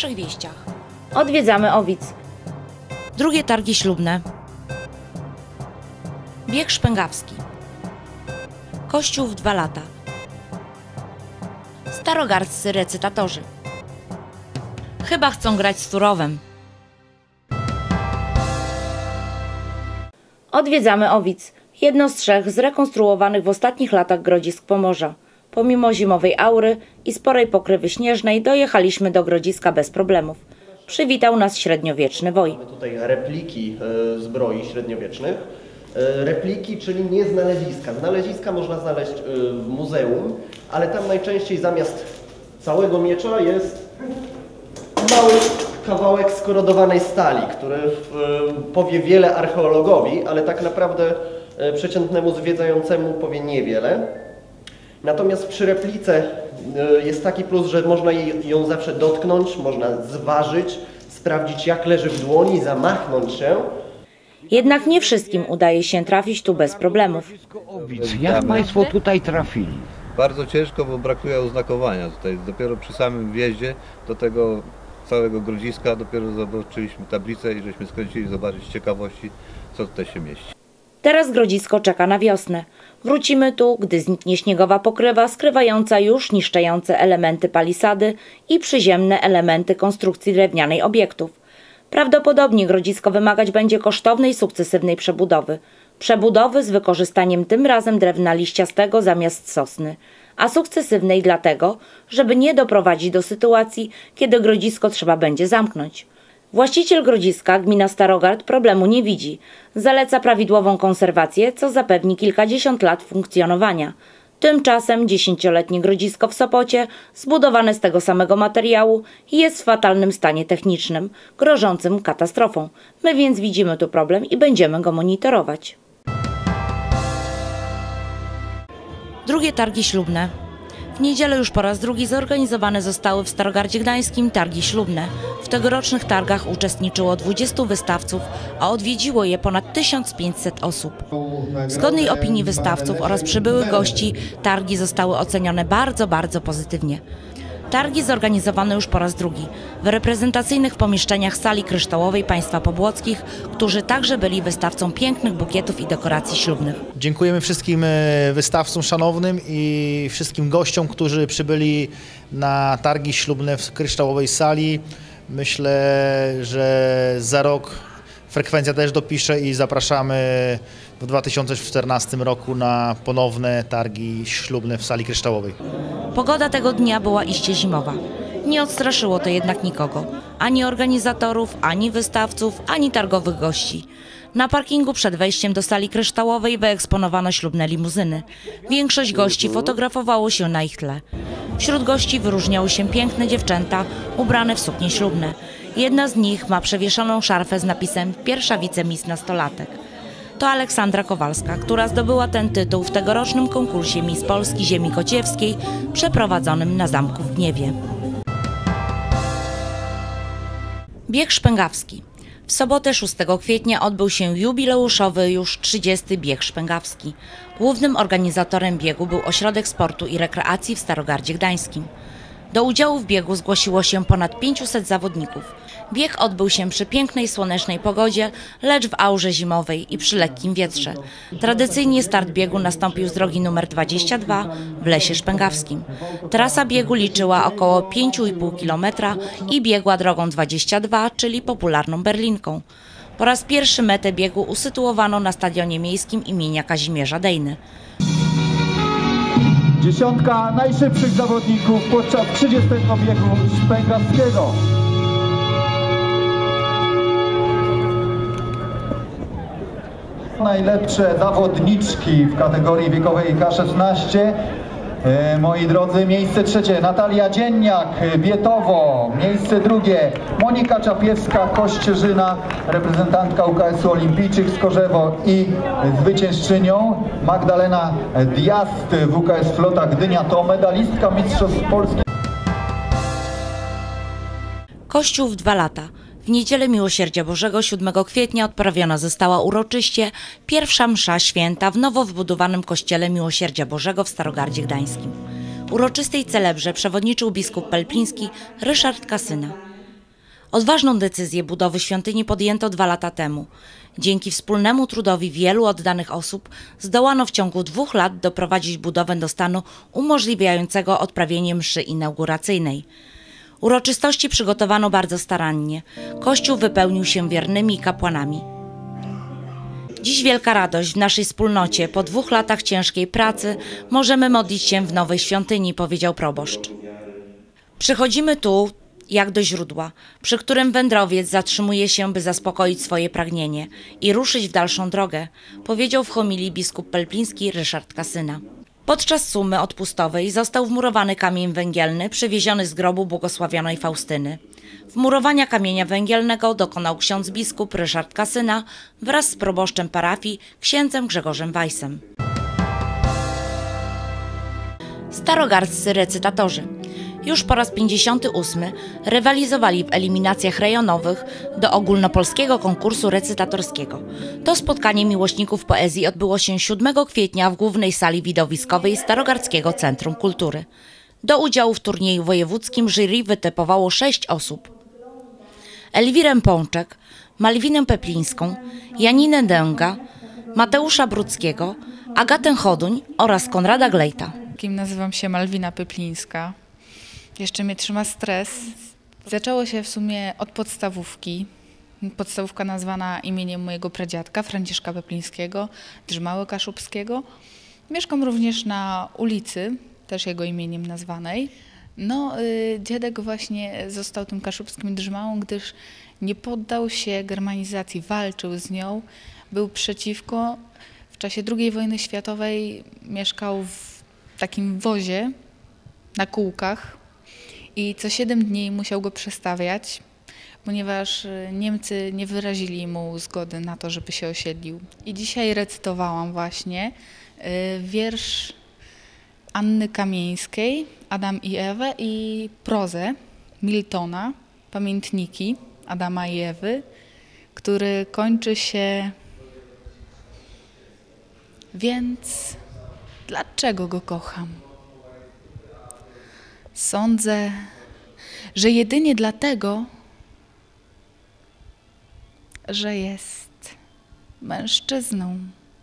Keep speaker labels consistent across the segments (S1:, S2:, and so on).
S1: pierwszych wieściach.
S2: Odwiedzamy Owic.
S1: Drugie targi ślubne. Bieg szpęgawski. Kościół w 2 lata. Starogardzcy recytatorzy. Chyba chcą grać z Turowem.
S2: Odwiedzamy Owic, jedno z 3 zrekonstruowanych w ostatnich latach grodzisk Pomorza. Pomimo zimowej aury i sporej pokrywy śnieżnej dojechaliśmy do grodziska bez problemów. Przywitał nas średniowieczny woj.
S3: Mamy tutaj repliki zbroi średniowiecznych. Repliki, czyli nie znaleziska. Znaleziska można znaleźć w muzeum, ale tam najczęściej zamiast całego miecza jest mały kawałek skorodowanej stali, który powie wiele archeologowi, ale tak naprawdę przeciętnemu zwiedzającemu powie niewiele. Natomiast przy replice jest taki plus, że można ją zawsze dotknąć, można zważyć, sprawdzić jak leży w dłoni, zamachnąć się.
S2: Jednak nie wszystkim udaje się trafić tu bez problemów.
S4: Jak Państwo tutaj trafili?
S5: Bardzo ciężko, bo brakuje oznakowania tutaj. Dopiero przy samym wjeździe do tego całego grodziska dopiero zobaczyliśmy tablicę i żeśmy skręcili zobaczyć z ciekawości, co tutaj się mieści.
S2: Teraz grodzisko czeka na wiosnę. Wrócimy tu, gdy zniknie śniegowa pokrywa skrywająca już niszczące elementy palisady i przyziemne elementy konstrukcji drewnianej obiektów. Prawdopodobnie grodzisko wymagać będzie kosztownej, sukcesywnej przebudowy. Przebudowy z wykorzystaniem tym razem drewna liściastego zamiast sosny, a sukcesywnej dlatego, żeby nie doprowadzić do sytuacji, kiedy grodzisko trzeba będzie zamknąć. Właściciel grodziska, gmina Starogard, problemu nie widzi. Zaleca prawidłową konserwację, co zapewni kilkadziesiąt lat funkcjonowania. Tymczasem 10-letnie grodzisko w Sopocie, zbudowane z tego samego materiału, jest w fatalnym stanie technicznym, grożącym katastrofą. My więc widzimy tu problem i będziemy go monitorować.
S1: Drugie targi ślubne. W niedzielę już po raz drugi zorganizowane zostały w Starogardzie Gdańskim targi ślubne. W tegorocznych targach uczestniczyło 20 wystawców, a odwiedziło je ponad 1500 osób. W zgodnej opinii wystawców oraz przybyłych gości targi zostały ocenione bardzo pozytywnie. Targi zorganizowano już po raz drugi w reprezentacyjnych pomieszczeniach sali kryształowej państwa pobłockich, którzy także byli wystawcą pięknych bukietów i dekoracji ślubnych.
S6: Dziękujemy wszystkim wystawcom szanownym i wszystkim gościom, którzy przybyli na targi ślubne w kryształowej sali. Myślę, że za rok frekwencja też dopisze i zapraszamy w 2014 roku na ponowne targi ślubne w sali kryształowej.
S1: Pogoda tego dnia była iście zimowa. Nie odstraszyło to jednak nikogo. Ani organizatorów, ani wystawców, ani targowych gości. Na parkingu przed wejściem do sali kryształowej wyeksponowano ślubne limuzyny. Większość gości fotografowało się na ich tle. Wśród gości wyróżniały się piękne dziewczęta ubrane w suknie ślubne. Jedna z nich ma przewieszoną szarfę z napisem „Pierwsza wicemis nastolatek”. To Aleksandra Kowalska, która zdobyła ten tytuł w tegorocznym konkursie Miss Polski Ziemi Kociewskiej przeprowadzonym na zamku w Gniewie. Bieg szpęgawski. W sobotę 6 kwietnia odbył się jubileuszowy już 30. bieg szpęgawski. Głównym organizatorem biegu był Ośrodek Sportu i Rekreacji w Starogardzie Gdańskim. Do udziału w biegu zgłosiło się ponad 500 zawodników. Bieg odbył się przy pięknej, słonecznej pogodzie, lecz w aurze zimowej i przy lekkim wietrze. Tradycyjnie start biegu nastąpił z drogi nr 22 w Lesie Szpęgawskim. Trasa biegu liczyła około 5,5 km i biegła drogą 22, czyli popularną Berlinką. Po raz pierwszy metę biegu usytuowano na stadionie miejskim imienia Kazimierza Dejny.
S7: Dziesiątka najszybszych zawodników podczas 30. biegu szpęgawskiego. Najlepsze zawodniczki w kategorii wiekowej K16. Moi drodzy, miejsce trzecie Natalia Dzienniak, Bietowo, miejsce drugie Monika Czapiewska, Kościerzyna, reprezentantka UKS-u Olimpijczyk Skorzewo i zwyciężczynią Magdalena Diast, WKS Flota Gdynia, to medalistka Mistrzostw Polski.
S1: Kościół w 2 lata. W niedzielę Miłosierdzia Bożego 7 kwietnia odprawiona została uroczyście pierwsza msza święta w nowo wybudowanym kościele Miłosierdzia Bożego w Starogardzie Gdańskim. Uroczystej celebrze przewodniczył biskup pelpliński Ryszard Kasyna. Odważną decyzję budowy świątyni podjęto 2 lata temu. Dzięki wspólnemu trudowi wielu oddanych osób zdołano w ciągu 2 lat doprowadzić budowę do stanu umożliwiającego odprawienie mszy inauguracyjnej. Uroczystości przygotowano bardzo starannie. Kościół wypełnił się wiernymi kapłanami. Dziś wielka radość w naszej wspólnocie. Po 2 latach ciężkiej pracy możemy modlić się w nowej świątyni, powiedział proboszcz. Przychodzimy tu jak do źródła, przy którym wędrowiec zatrzymuje się, by zaspokoić swoje pragnienie i ruszyć w dalszą drogę, powiedział w homilii biskup pelpliński Ryszard Kasyna. Podczas sumy odpustowej został wmurowany kamień węgielny przywieziony z grobu błogosławionej Faustyny. Wmurowania kamienia węgielnego dokonał ksiądz biskup Ryszard Kasyna wraz z proboszczem parafii księdzem Grzegorzem Wajsem. Starogardzcy recytatorzy już po raz 58 rywalizowali w eliminacjach rejonowych do ogólnopolskiego konkursu recytatorskiego. To spotkanie miłośników poezji odbyło się 7 kwietnia w głównej sali widowiskowej Starogardzkiego Centrum Kultury. Do udziału w turnieju wojewódzkim jury wytypowało 6 osób. Elwirę Pączek, Malwinę Peplińską, Janinę Dęga, Mateusza Brudzkiego, Agatę Choduń oraz Konrada Glejta.
S8: Nazywam się Malwina Peplińska. Jeszcze mnie trzyma stres. Zaczęło się w sumie od podstawówki. Podstawówka nazwana imieniem mojego pradziadka, Franciszka Peplińskiego, Drzmały Kaszubskiego. Mieszkam również na ulicy, też jego imieniem nazwanej. Dziadek właśnie został tym kaszubskim Drzmałą, gdyż nie poddał się germanizacji, walczył z nią, był przeciwko. W czasie II wojny światowej mieszkał w takim wozie na kółkach i co 7 dni musiał go przestawiać, ponieważ Niemcy nie wyrazili mu zgody na to, żeby się osiedlił. I dzisiaj recytowałam właśnie wiersz Anny Kamieńskiej, Adam i Ewę, i prozę Miltona, Pamiętniki Adama i Ewy, który kończy się: więc dlaczego go kocham? Sądzę, że jedynie dlatego, że jest mężczyzną.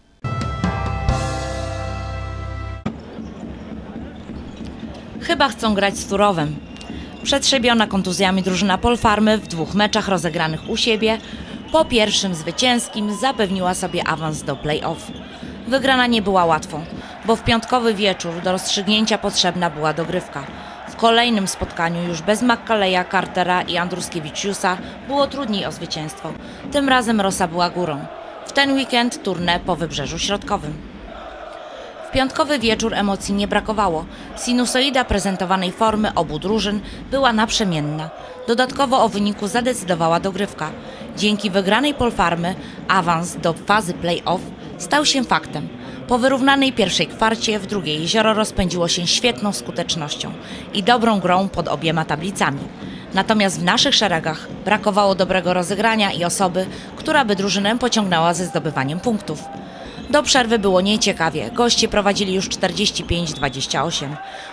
S1: Chyba chcą grać z Turowem. Przetrzebiona kontuzjami drużyna Polfarmy w 2 meczach rozegranych u siebie po pierwszym zwycięskim zapewniła sobie awans do play-off. Wygrana nie była łatwą, bo w piątkowy wieczór do rozstrzygnięcia potrzebna była dogrywka. W kolejnym spotkaniu już bez McCalleya, Cartera i Andruskiewicziusa było trudniej o zwycięstwo. Tym razem Rosa była górą. W ten weekend tournée po Wybrzeżu Środkowym. W piątkowy wieczór emocji nie brakowało. Sinusoida prezentowanej formy obu drużyn była naprzemienna. Dodatkowo o wyniku zadecydowała dogrywka. Dzięki wygranej Polfarmy awans do fazy play-off stał się faktem. Po wyrównanej pierwszej kwarcie w drugiej Jezioro rozpędziło się świetną skutecznością i dobrą grą pod obiema tablicami. Natomiast w naszych szeregach brakowało dobrego rozegrania i osoby, która by drużynę pociągnęła ze zdobywaniem punktów. Do przerwy było nieciekawie. Goście prowadzili już 45-28.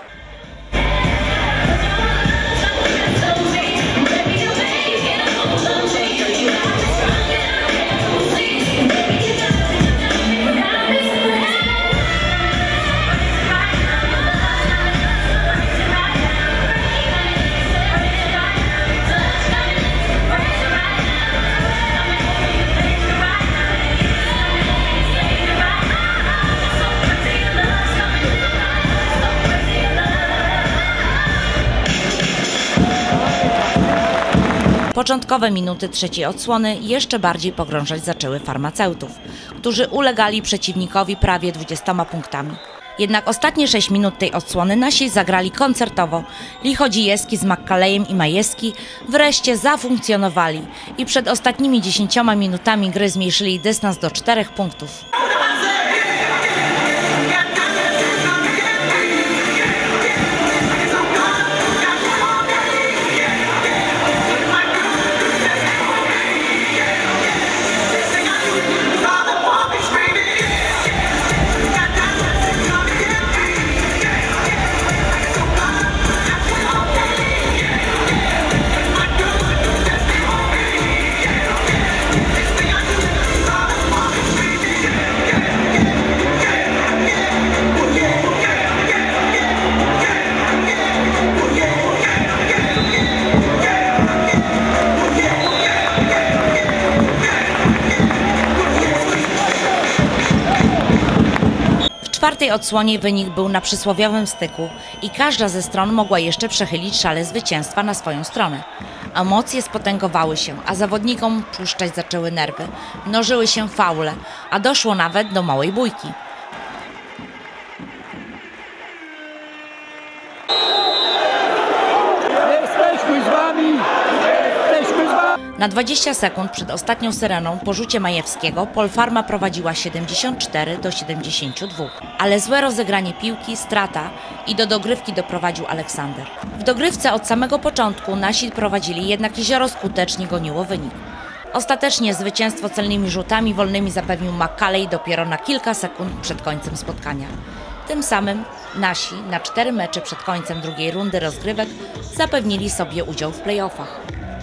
S1: Początkowe minuty trzeciej odsłony jeszcze bardziej pogrążać zaczęły farmaceutów, którzy ulegali przeciwnikowi prawie 20 punktami. Jednak ostatnie 6 minut tej odsłony nasi zagrali koncertowo. Lichodzijewski z McCalleyem i Majewski wreszcie zafunkcjonowali i przed ostatnimi 10 minutami gry zmniejszyli dystans do 4 punktów. czwartej odsłonie wynik był na przysłowiowym styku i każda ze stron mogła jeszcze przechylić szale zwycięstwa na swoją stronę. Emocje spotęgowały się, a zawodnikom puszczać zaczęły nerwy. Mnożyły się faule, a doszło nawet do małej bójki.
S4: Jesteśmy z wami! Jesteśmy z wami!
S1: Na 20 sekund przed ostatnią syreną po rzucie Majewskiego Polfarma prowadziła 74-72. Ale złe rozegranie piłki, strata i do dogrywki doprowadził Aleksander. W dogrywce od samego początku nasi prowadzili, jednak Jezioro skutecznie goniło wynik. Ostatecznie zwycięstwo celnymi rzutami wolnymi zapewnił McCalley dopiero na kilka sekund przed końcem spotkania. Tym samym nasi na 4 mecze przed końcem drugiej rundy rozgrywek zapewnili sobie udział w play-offach.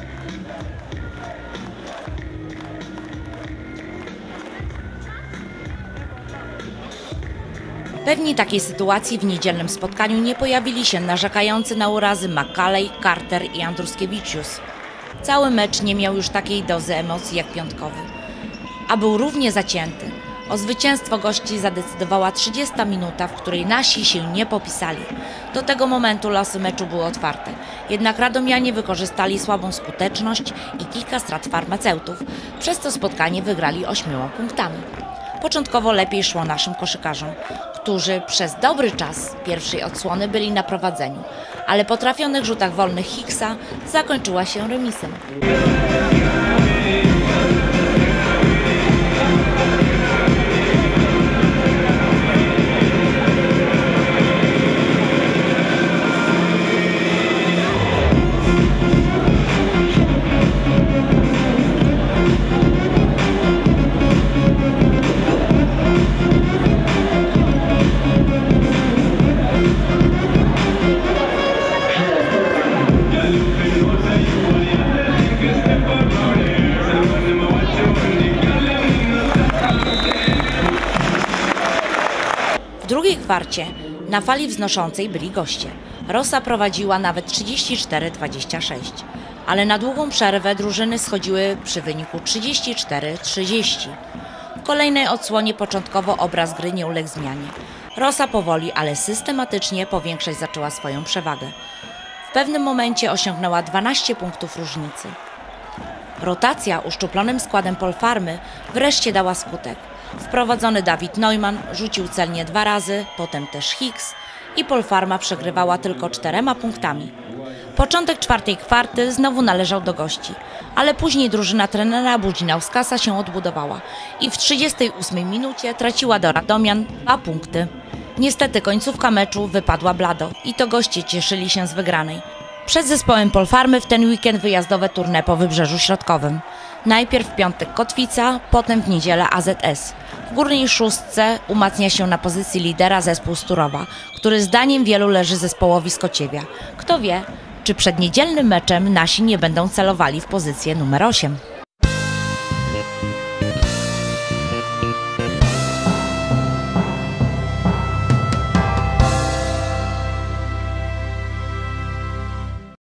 S1: Pewni takiej sytuacji w niedzielnym spotkaniu nie pojawili się narzekający na urazy McCalley, Carter i Andruskiewicz. Cały mecz nie miał już takiej dozy emocji jak piątkowy, a był równie zacięty. O zwycięstwo gości zadecydowała 30 minuta, w której nasi się nie popisali. Do tego momentu losy meczu były otwarte, jednak radomianie wykorzystali słabą skuteczność i kilka strat farmaceutów, przez co spotkanie wygrali 8 punktami. Początkowo lepiej szło naszym koszykarzom, którzy przez dobry czas pierwszej odsłony byli na prowadzeniu, ale po trafionych rzutach wolnych Hicksa zakończyła się remisem. W drugiej kwarcie na fali wznoszącej byli goście. Rosa prowadziła nawet 34-26, ale na długą przerwę drużyny schodziły przy wyniku 34-30. W kolejnej odsłonie początkowo obraz gry nie uległ zmianie. Rosa powoli, ale systematycznie powiększać zaczęła swoją przewagę. W pewnym momencie osiągnęła 12 punktów różnicy. Rotacja uszczuplonym składem Polfarmy wreszcie dała skutek. Wprowadzony Dawid Neumann rzucił celnie 2 razy, potem też Hicks i Polfarma przegrywała tylko 4 punktami. Początek czwartej kwarty znowu należał do gości, ale później drużyna trenera Budzinauskasa się odbudowała i w 38 minucie traciła do radomian 2 punkty. Niestety końcówka meczu wypadła blado i to goście cieszyli się z wygranej. Przed zespołem Polfarmy w ten weekend wyjazdowe tournée po Wybrzeżu Środkowym. Najpierw w piątek Kotwica, potem w niedzielę AZS. W górnej szóstce umacnia się na pozycji lidera zespół z Turowa, który zdaniem wielu leży zespołowi z Kociewia. Kto wie, czy przed niedzielnym meczem nasi nie będą celowali w pozycję numer 8.